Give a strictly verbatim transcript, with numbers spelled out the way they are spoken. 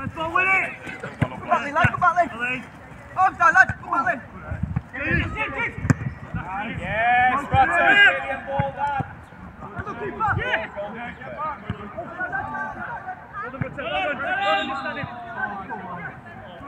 Let's go with it! Come back, Lee, lad, come back, Lee! Arms down, lad, come back, Lee! Yes, Rotten, ball that! Yeah! Hold on, Rotten, hold on! Hold on, stand it!